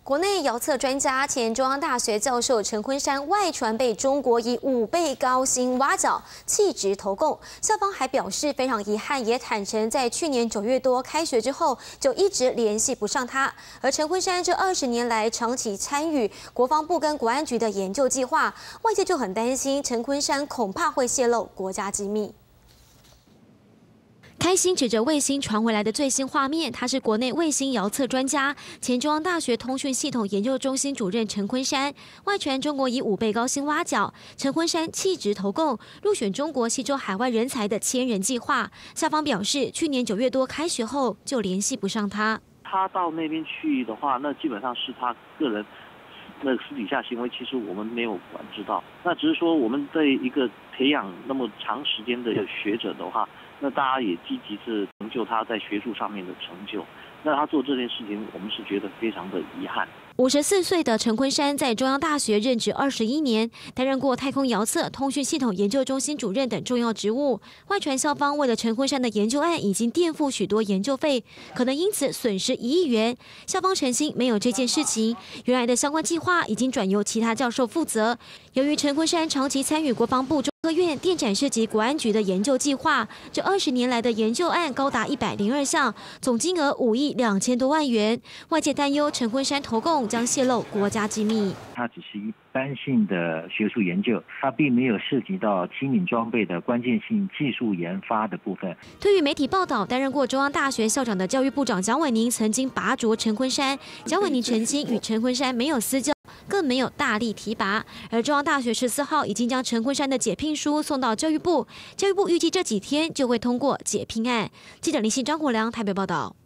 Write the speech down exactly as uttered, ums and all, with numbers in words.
国内遥测专家、前中央大学教授陈昆山外传被中国以五倍高薪挖角，弃职投共。校方还表示非常遗憾，也坦诚在去年九月多开学之后就一直联系不上他。而陈昆山这二十年来长期参与国防部跟国安局的研究计划，外界就很担心陈昆山恐怕会泄露国家机密。 开心指着卫星传回来的最新画面，他是国内卫星遥测专家、前中央大学通讯系统研究中心主任陈昆山。外传中国以五倍高薪挖角，陈昆山弃职投共，入选中国吸收海外人才的千人计划。校方表示，去年九月多开学后就联系不上他。 他到那边去的话，那基本上是他个人那私底下行为，其实我们没有管知道。那只是说，我们对一个培养那么长时间的学者的话。 那大家也积极是成就他在学术上面的成就，那他做这件事情，我们是觉得非常的遗憾。 五十四岁的陈昆山在中央大学任职二十一年，担任过太空遥测、通讯系统研究中心主任等重要职务。外传校方为了陈昆山的研究案，已经垫付许多研究费，可能因此损失一亿元。校方澄清没有这件事情，原来的相关计划已经转由其他教授负责。由于陈昆山长期参与国防部中科院电展设及国安局的研究计划，这二十年来的研究案高达一百零二项，总金额五亿两千多万元。外界担忧陈昆山投共将泄露国家机密。 它只是一般性的学术研究，它并没有涉及到机敏装备的关键性技术研发的部分。 对于媒体报道，担任过中央大学校长的教育部长蒋伟宁曾经拔擢陈昆山，蒋伟宁澄清与陈昆山没有私交。 更没有大力提拔，而中央大学十四号已经将陈昆山的解聘书送到教育部，教育部预计这几天就会通过解聘案。记者林信、张国良台北报道。